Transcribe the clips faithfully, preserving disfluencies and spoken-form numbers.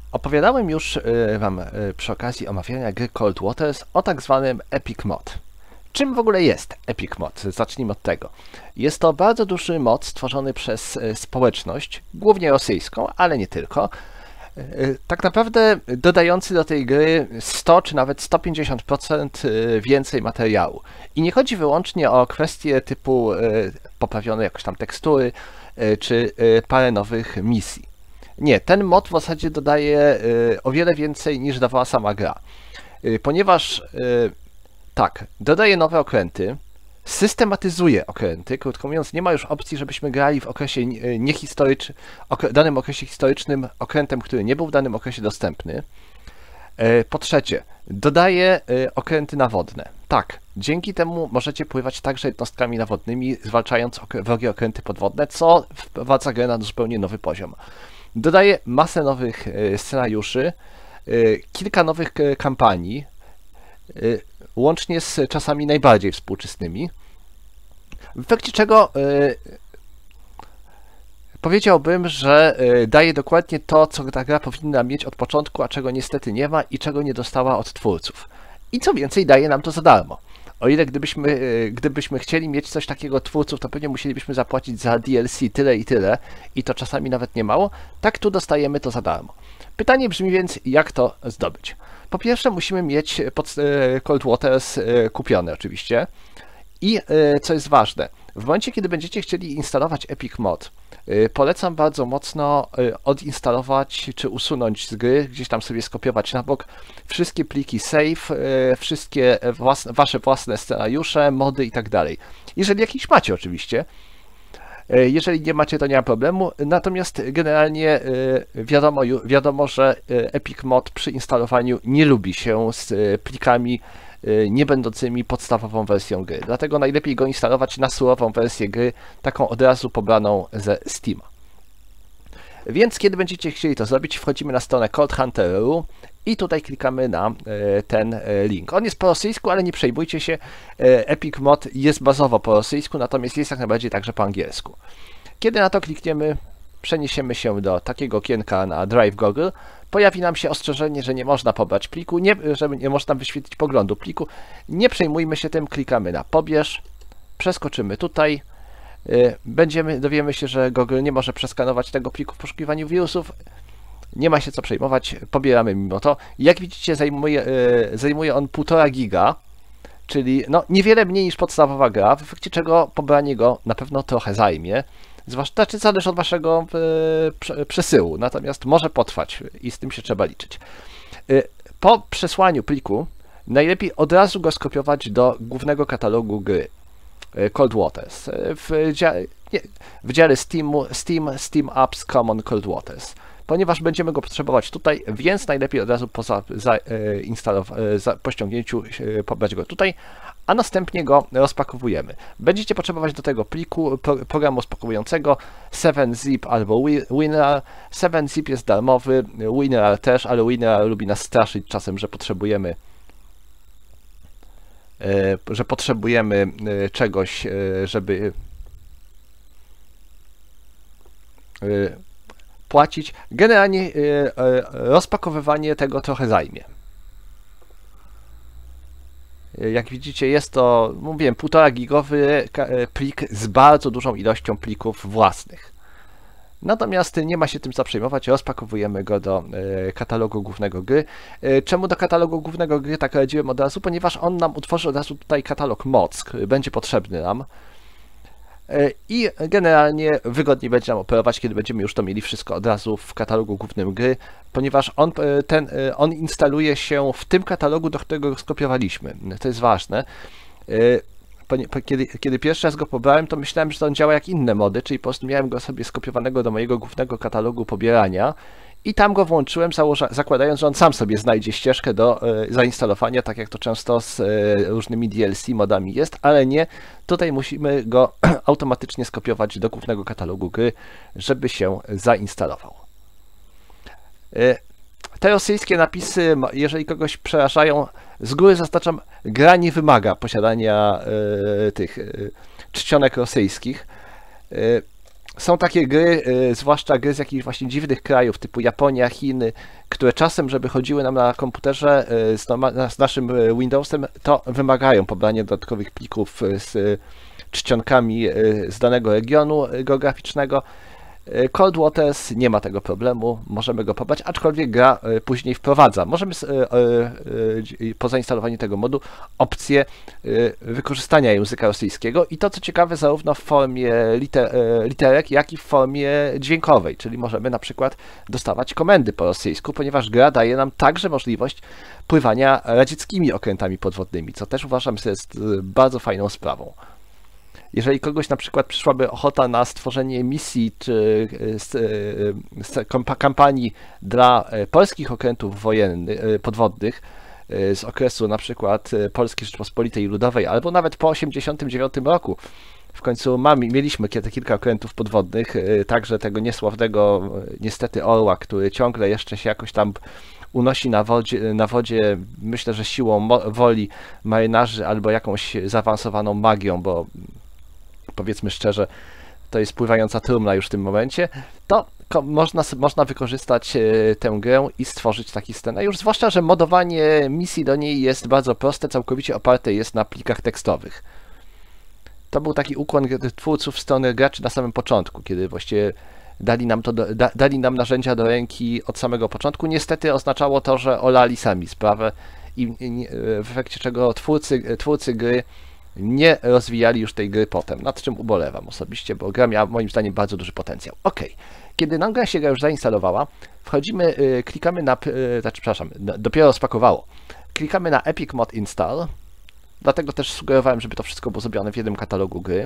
Opowiadałem już y, Wam y, przy okazji omawiania gry Cold Waters o tak zwanym Epic Mod. Czym w ogóle jest Epic Mod? Zacznijmy od tego. Jest to bardzo duży mod stworzony przez y, społeczność, głównie rosyjską, ale nie tylko. Y, y, tak naprawdę dodający do tej gry sto czy nawet sto pięćdziesiąt procent y, więcej materiału. I nie chodzi wyłącznie o kwestie typu y, poprawione jakoś tam tekstury, y, czy y, parę nowych misji. Nie, ten mod w zasadzie dodaje y, o wiele więcej niż dawała sama gra. Y, ponieważ y, tak, dodaje nowe okręty, systematyzuje okręty, krótko mówiąc, nie ma już opcji, żebyśmy grali w okresie niehistorycznym, okre, danym okresie historycznym okrętem, który nie był w danym okresie dostępny. Y, po trzecie, dodaje y, okręty nawodne. Tak, dzięki temu możecie pływać także jednostkami nawodnymi, zwalczając okre, wrogie okręty podwodne, co wprowadza grę na zupełnie nowy poziom. Dodaje masę nowych scenariuszy, kilka nowych kampanii, łącznie z czasami najbardziej współczesnymi, w efekcie czego powiedziałbym, że daje dokładnie to, co ta gra powinna mieć od początku, a czego niestety nie ma i czego nie dostała od twórców. I co więcej, daje nam to za darmo. O ile gdybyśmy, gdybyśmy chcieli mieć coś takiego od twórców, to pewnie musielibyśmy zapłacić za D L C tyle i tyle, i to czasami nawet nie mało, tak tu dostajemy to za darmo. Pytanie brzmi więc, jak to zdobyć? Po pierwsze musimy mieć pod Cold Waters kupione oczywiście i co jest ważne, w momencie kiedy będziecie chcieli instalować Epic Mod, polecam bardzo mocno odinstalować czy usunąć z gry, gdzieś tam sobie skopiować na bok wszystkie pliki save, wszystkie własne, wasze własne scenariusze, mody i tak dalej. Jeżeli jakiś macie oczywiście. Jeżeli nie macie, to nie ma problemu, natomiast generalnie wiadomo, wiadomo, że Epic Mod przy instalowaniu nie lubi się z plikami nie będącymi podstawową wersją gry. Dlatego najlepiej go instalować na surową wersję gry, taką od razu pobraną ze Steama. Więc kiedy będziecie chcieli to zrobić, wchodzimy na stronę cold hunter kropka r u i tutaj klikamy na ten link. On jest po rosyjsku, ale nie przejmujcie się, Epic Mod jest bazowo po rosyjsku, natomiast jest jak najbardziej także po angielsku. Kiedy na to klikniemy, przeniesiemy się do takiego okienka na Drive Google, pojawi nam się ostrzeżenie, że nie można pobrać pliku, nie, że nie można wyświetlić poglądu pliku. Nie przejmujmy się tym, klikamy na pobierz, przeskoczymy tutaj, będziemy, dowiemy się, że Google nie może przeskanować tego pliku w poszukiwaniu wirusów. Nie ma się co przejmować, pobieramy mimo to. Jak widzicie, zajmuje, zajmuje on półtora giga, czyli no, niewiele mniej niż podstawowa gra, w efekcie czego pobranie go na pewno trochę zajmie. Zwłaszcza, znaczy zależy od waszego e, przesyłu, natomiast może potrwać i z tym się trzeba liczyć. E, po przesłaniu pliku najlepiej od razu go skopiować do głównego katalogu gry e, Cold Waters w, dzia nie, w dziale Steam, Steam, Steam Apps Common Cold Waters, ponieważ będziemy go potrzebować tutaj, więc najlepiej od razu po, za, za, e, e, za, po ściągnięciu e, pobrać go tutaj, a następnie go rozpakowujemy. Będziecie potrzebować do tego pliku pro, programu rozpakowującego seven zip albo WinRAR. seven zip jest darmowy, WinRAR też, ale WinRAR lubi nas straszyć czasem, że potrzebujemy e, że potrzebujemy e, czegoś, e, żeby e, płacić. Generalnie e, e, rozpakowywanie tego trochę zajmie. Jak widzicie, jest to, mówiłem, półtora gigowy plik z bardzo dużą ilością plików własnych. Natomiast nie ma się tym co przejmować, rozpakowujemy go do katalogu głównego gry. Czemu do katalogu głównego gry tak radziłem od razu? Ponieważ on nam utworzy od razu tutaj katalog mods, który będzie potrzebny nam. I generalnie wygodniej będzie nam operować, kiedy będziemy już to mieli wszystko od razu w katalogu głównym gry, ponieważ on, ten, on instaluje się w tym katalogu, do którego go skopiowaliśmy. To jest ważne. Kiedy, kiedy pierwszy raz go pobrałem, to myślałem, że on działa jak inne mody, czyli po prostu miałem go sobie skopiowanego do mojego głównego katalogu pobierania i tam go włączyłem, zakładając, że on sam sobie znajdzie ścieżkę do e, zainstalowania, tak jak to często z e, różnymi D L C modami jest, ale nie. Tutaj musimy go automatycznie skopiować do głównego katalogu gry, żeby się zainstalował. E, te rosyjskie napisy, jeżeli kogoś przerażają, z góry zaznaczam, gra nie wymaga posiadania e, tych e, czcionek rosyjskich. E, są takie gry, y, zwłaszcza gry z jakichś właśnie dziwnych krajów, typu Japonia, Chiny, które czasem, żeby chodziły nam na komputerze y, z, norma- z naszym y, Windowsem, to wymagają pobrania dodatkowych plików y, z y, czcionkami y, z danego regionu y, geograficznego. Y, Cold Waters nie ma tego problemu, możemy go pobrać, aczkolwiek gra y, później wprowadza. Możemy s- y, y, y, po zainstalowaniu tego modu opcję y, wykorzystania języka rosyjskiego i to co ciekawe zarówno w formie liter, y, literek, jak i w formie dźwiękowej, czyli możemy na przykład dostawać komendy po rosyjsku, ponieważ gra daje nam także możliwość pływania radzieckimi okrętami podwodnymi, co też uważam, że jest y, bardzo fajną sprawą. Jeżeli kogoś na przykład przyszłaby ochota na stworzenie misji czy s- s- kompa- kampanii dla e, polskich okrętów wojennych, e, podwodnych e, z okresu na przykład e, Polskiej Rzeczypospolitej Ludowej, albo nawet po osiemdziesiątym dziewiątym roku, w końcu mamy, mieliśmy kiedy kilka okrętów podwodnych, e, także tego niesławnego e, niestety Orła, który ciągle jeszcze się jakoś tam unosi na wodzie, na wodzie myślę, że siłą mo- woli marynarzy albo jakąś zaawansowaną magią, bo powiedzmy szczerze, to jest pływająca trumna już w tym momencie, to ko- można, s- można wykorzystać e, tę grę i stworzyć taki scenariusz, zwłaszcza, że modowanie misji do niej jest bardzo proste, całkowicie oparte jest na plikach tekstowych. To był taki ukłon gry- twórców w stronę graczy na samym początku, kiedy właściwie dali nam, to do, da, dali nam narzędzia do ręki od samego początku. Niestety oznaczało to, że olali sami sprawę i, i nie- w efekcie czego twórcy, twórcy gry nie rozwijali już tej gry potem, nad czym ubolewam osobiście, bo gra miała moim zdaniem bardzo duży potencjał. Ok, kiedy nam gra się gra już zainstalowała, wchodzimy, y, klikamy na, y, znaczy przepraszam, no, dopiero spakowało, klikamy na Epic Mod Install, dlatego też sugerowałem, żeby to wszystko było zrobione w jednym katalogu gry.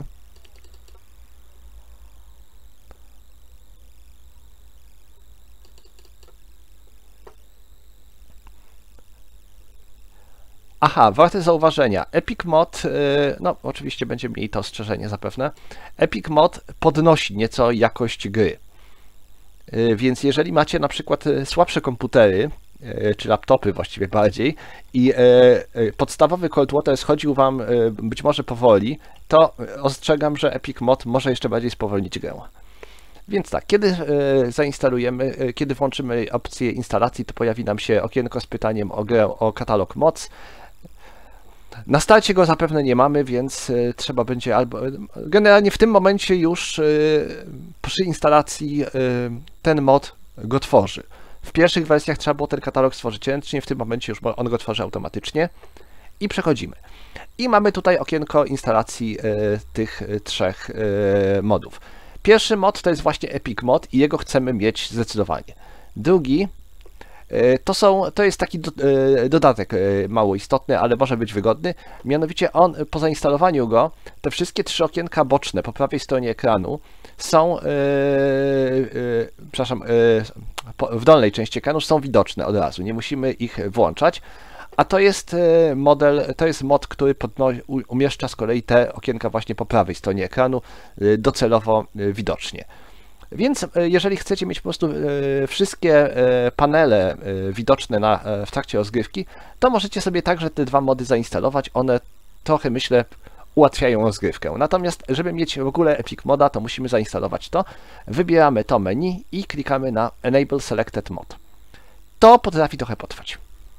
Aha, warte zauważenia. Epic Mod, y, no oczywiście będzie mieli to ostrzeżenie zapewne. Epic Mod podnosi nieco jakość gry. Y, Więc jeżeli macie na przykład y, słabsze komputery, y, czy laptopy właściwie bardziej, i y, y, podstawowy Cold Water schodził Wam y, być może powoli, to y, ostrzegam, że Epic Mod może jeszcze bardziej spowolnić grę. Więc tak, kiedy y, zainstalujemy, y, kiedy włączymy opcję instalacji, to pojawi nam się okienko z pytaniem o grę, o katalog moc. Na starcie go zapewne nie mamy, więc y, trzeba będzie albo. y, Generalnie w tym momencie już y, przy instalacji y, ten mod go tworzy. W pierwszych wersjach trzeba było ten katalog stworzyć ręcznie, w tym momencie już on go tworzy automatycznie. I przechodzimy. I mamy tutaj okienko instalacji y, tych y, trzech y, modów. Pierwszy mod to jest właśnie Epic Mod i jego chcemy mieć zdecydowanie. Drugi y, to, są, to jest taki do, y, dodatek y, mało istotny, ale może być wygodny. Mianowicie on po zainstalowaniu go, te wszystkie trzy okienka boczne po prawej stronie ekranu są, y, y, przepraszam, y, po, w dolnej części ekranu są widoczne od razu. Nie musimy ich włączać. A to jest y, model, to jest mod, który podno- u- umieszcza z kolei te okienka właśnie po prawej stronie ekranu y, docelowo y, widocznie. Więc y, jeżeli chcecie mieć po prostu y, wszystkie y, panele y, widoczne na, y, w trakcie rozgrywki, to możecie sobie także te dwa mody zainstalować. One trochę, myślę, ułatwiają rozgrywkę. Natomiast, żeby mieć w ogóle Epic Moda, to musimy zainstalować to. Wybieramy to menu i klikamy na Enable Selected Mod. To potrafi trochę potrwać.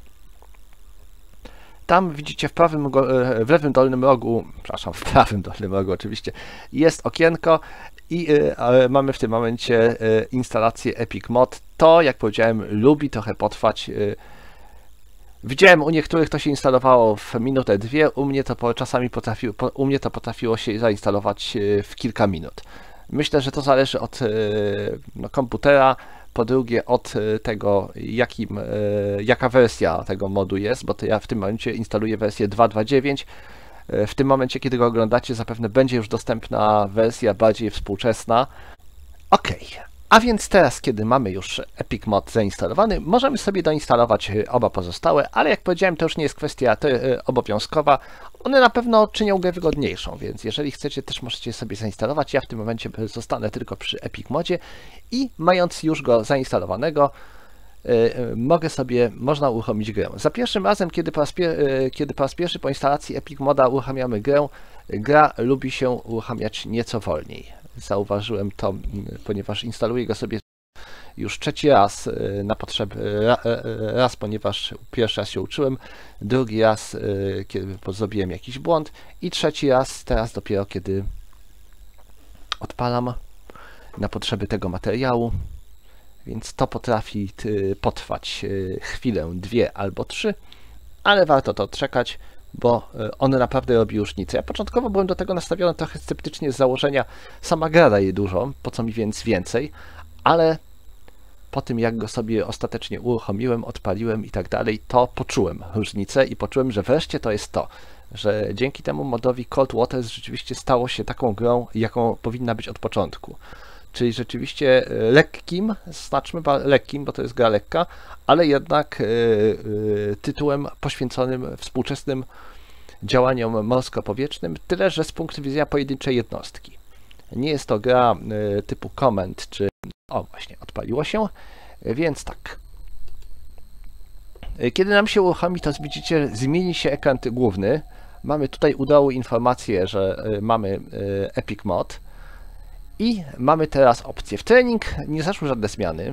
Tam widzicie w prawym, go- e, w lewym dolnym rogu, przepraszam, w prawym dolnym rogu oczywiście, jest okienko i e, e, mamy w tym momencie e, instalację Epic Mod. To, jak powiedziałem, lubi trochę potrwać. e, Widziałem u niektórych to się instalowało w minutę, dwie, u mnie to po, czasami potrafiło, po, u mnie to potrafiło się zainstalować e, w kilka minut. Myślę, że to zależy od e, no, komputera, po drugie od e, tego, jakim, e, jaka wersja tego modu jest, bo to ja w tym momencie instaluję wersję dwa dwa dziewięć. E, W tym momencie, kiedy go oglądacie, zapewne będzie już dostępna wersja bardziej współczesna. Ok, a więc teraz, kiedy mamy już Epic Mod zainstalowany, możemy sobie doinstalować e, oba pozostałe, ale jak powiedziałem, to już nie jest kwestia te, e, obowiązkowa. One na pewno czynią grę wygodniejszą, więc jeżeli chcecie, też możecie sobie zainstalować. Ja w tym momencie zostanę tylko przy Epic Modzie i mając już go zainstalowanego, e, e, mogę sobie, można uruchomić grę. Za pierwszym razem, kiedy po raz, pier, e, kiedy po raz pierwszy po instalacji Epic Moda uruchamiamy grę, gra lubi się uruchamiać nieco wolniej. Zauważyłem to, ponieważ instaluję go sobie już trzeci raz na potrzeby, raz ponieważ pierwszy raz się uczyłem, drugi raz kiedy zrobiłem jakiś błąd i trzeci raz teraz dopiero kiedy odpalam na potrzeby tego materiału, więc to potrafi potrwać chwilę, dwie albo trzy, ale warto to odczekać, bo on naprawdę robi różnicę. Ja początkowo byłem do tego nastawiony trochę sceptycznie z założenia, sama gra daje dużo, po co mi więc więcej, ale po tym jak go sobie ostatecznie uruchomiłem, odpaliłem i tak dalej, to poczułem różnicę i poczułem, że wreszcie to jest to, że dzięki temu modowi Cold Waters rzeczywiście stało się taką grą, jaką powinna być od początku. Czyli rzeczywiście lekkim, znaczmy lekkim, bo to jest gra lekka, ale jednak tytułem poświęconym współczesnym działaniom morsko-powietrznym, tyle że z punktu widzenia pojedynczej jednostki. Nie jest to gra typu Command, czy... O, właśnie, odpaliło się, więc tak. Kiedy nam się uruchomi, to widzicie, zmieni się ekran główny. Mamy tutaj u dołu informację, że mamy Epic Mod i mamy teraz opcję. W trening nie zaszły żadne zmiany.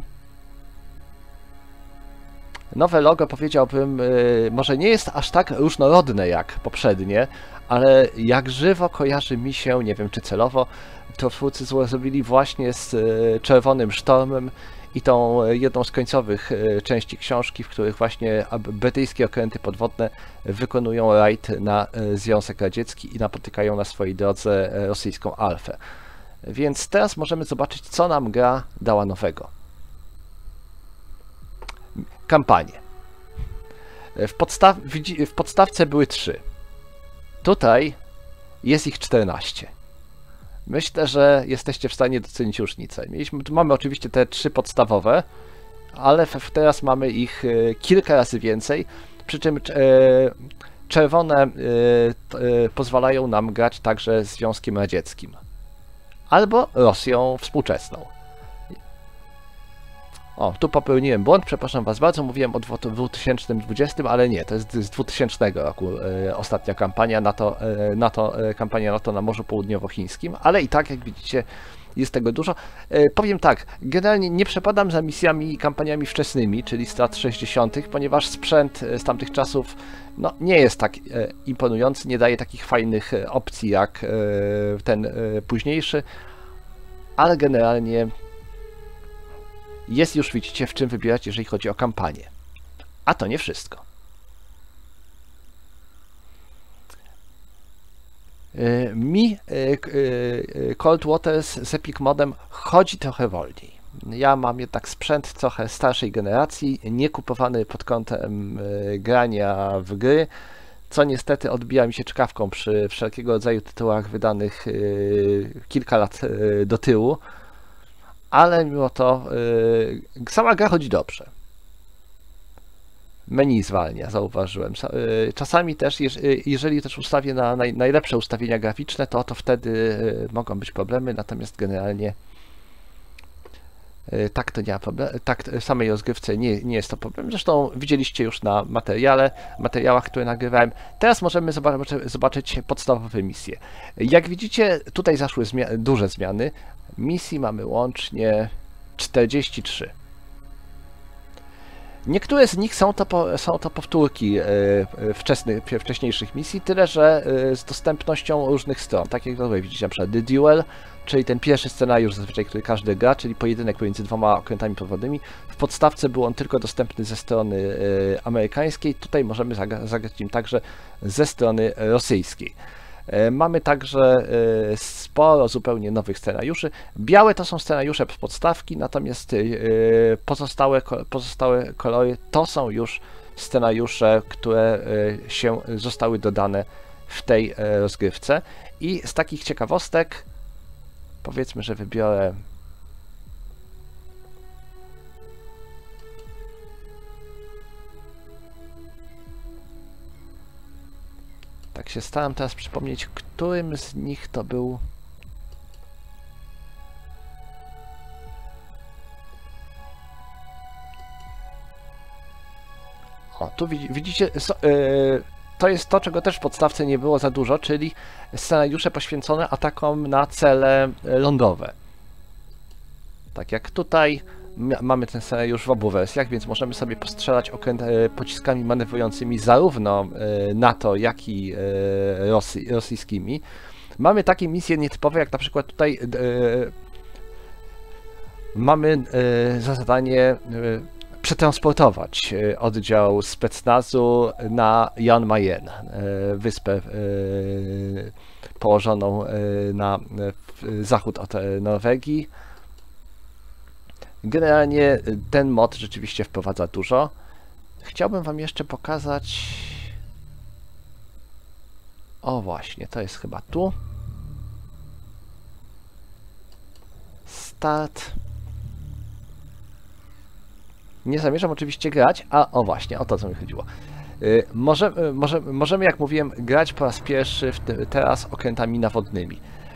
Nowe logo, powiedziałbym, może nie jest aż tak różnorodne jak poprzednie, ale jak żywo kojarzy mi się, nie wiem czy celowo, to twórcy zrobili właśnie z Czerwonym Sztormem i tą jedną z końcowych części książki, w których właśnie brytyjskie okręty podwodne wykonują rajd na Związek Radziecki i napotykają na swojej drodze rosyjską Alfę. Więc teraz możemy zobaczyć, co nam gra dała nowego. Kampanie. W, podstaw w podstawce były trzy. Tutaj jest ich czternaście. Myślę, że jesteście w stanie docenić różnicę. Mieliśmy, tu mamy oczywiście te trzy podstawowe, ale teraz mamy ich kilka razy więcej, przy czym czerwone pozwalają nam grać także z Związkiem Radzieckim albo Rosją współczesną. O, tu popełniłem błąd, przepraszam Was bardzo, mówiłem o dwa tysiące dwudziestym, ale nie, to jest z dwutysięcznego roku e, ostatnia kampania NATO, e, NATO, e, kampania NATO na Morzu Południowochińskim, ale i tak, jak widzicie, jest tego dużo. E, powiem tak, generalnie nie przepadam za misjami i kampaniami wczesnymi, czyli z lat sześćdziesiątych, ponieważ sprzęt z tamtych czasów no, nie jest tak e, imponujący, nie daje takich fajnych opcji jak e, ten e, późniejszy, ale generalnie jest już, widzicie, w czym wybierać, jeżeli chodzi o kampanię. A to nie wszystko. Mi Cold Waters z Epic Modem chodzi trochę wolniej. Ja mam jednak sprzęt trochę starszej generacji, nie kupowany pod kątem grania w gry, co niestety odbija mi się czkawką przy wszelkiego rodzaju tytułach wydanych kilka lat do tyłu. Ale mimo to yy, sama gra chodzi dobrze. Menu zwalnia, zauważyłem. Yy, czasami też, jeż, yy, jeżeli też ustawię na naj, najlepsze ustawienia graficzne, to, to wtedy yy, mogą być problemy, natomiast generalnie yy, tak to nie ma problemu, tak w samej rozgrywce nie, nie jest to problem. Zresztą widzieliście już na materiale, materiałach, które nagrywałem. Teraz możemy zobaczyć, zobaczyć podstawowe misje. Jak widzicie, tutaj zaszły zmia duże zmiany. Misji mamy łącznie czterdzieści trzy. Niektóre z nich są to, po, są to powtórki e, wczesnych, wcześniejszych misji, tyle że e, z dostępnością różnych stron. Tak jak tutaj widzicie, na przykład The Duel, czyli ten pierwszy scenariusz zazwyczaj, który każdy gra, czyli pojedynek pomiędzy dwoma okrętami podwodnymi. W podstawce był on tylko dostępny ze strony e, amerykańskiej, tutaj możemy zagra zagrać nim także ze strony rosyjskiej. Mamy także sporo zupełnie nowych scenariuszy. Białe to są scenariusze z podstawki, natomiast pozostałe, pozostałe kolory to są już scenariusze, które się zostały dodane w tej rozgrywce. I z takich ciekawostek powiedzmy, że wybiorę tak się staram teraz przypomnieć, którym z nich to był. O, tu widzicie, to jest to, czego też w podstawce nie było za dużo, czyli scenariusze poświęcone atakom na cele lądowe. Tak jak tutaj mamy ten scenariusz w obu wersjach, więc możemy sobie postrzelać okręt pociskami manewrującymi zarówno NATO, jak i Rosji, rosyjskimi. Mamy takie misje nietypowe, jak na przykład tutaj mamy za zadanie przetransportować oddział specnazu na Jan Mayen, wyspę położoną na zachód od Norwegii. Generalnie ten mod rzeczywiście wprowadza dużo. Chciałbym wam jeszcze pokazać... O właśnie, to jest chyba tu. Start. Nie zamierzam oczywiście grać, a o właśnie, o to co mi chodziło. Yy, może, może, możemy, jak mówiłem, grać po raz pierwszy w te, teraz okrętami nawodnymi.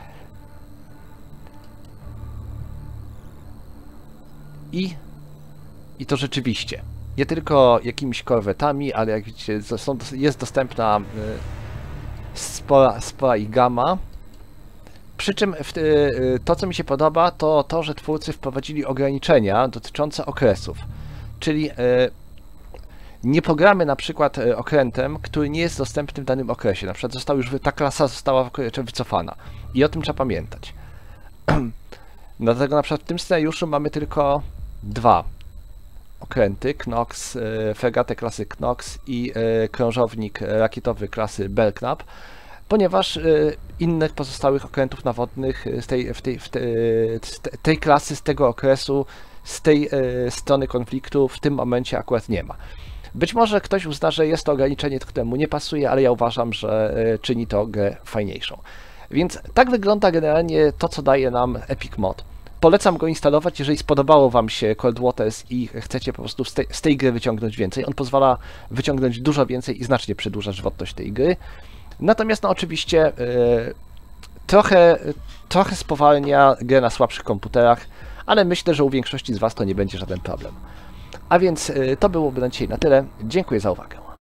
I, I to rzeczywiście. Nie tylko jakimiś korwetami, ale jak widzicie, są, jest dostępna yy, spora, spora ich gama. Przy czym w, yy, to, co mi się podoba, to to, że twórcy wprowadzili ograniczenia dotyczące okresów. Czyli yy, nie pogramy na przykład okrętem, który nie jest dostępny w danym okresie. Na przykład został już, ta klasa została wycofana. I o tym trzeba pamiętać. Dlatego na przykład w tym scenariuszu mamy tylko dwa okręty, Knox, fregatę klasy Knox i krążownik rakietowy klasy Belknap, ponieważ innych pozostałych okrętów nawodnych z tej, w tej, w tej, tej klasy, z tego okresu, z tej strony konfliktu w tym momencie akurat nie ma. Być może ktoś uzna, że jest to ograniczenie, któremu nie pasuje, ale ja uważam, że czyni to grę fajniejszą. Więc tak wygląda generalnie to, co daje nam Epic Mod. Polecam go instalować, jeżeli spodobało wam się Cold Waters i chcecie po prostu z tej, z tej gry wyciągnąć więcej. On pozwala wyciągnąć dużo więcej i znacznie przedłuża żywotność tej gry. Natomiast no oczywiście yy, trochę, trochę spowalnia grę na słabszych komputerach, ale myślę, że u większości z was to nie będzie żaden problem. A więc yy, to byłoby na dzisiaj na tyle. Dziękuję za uwagę.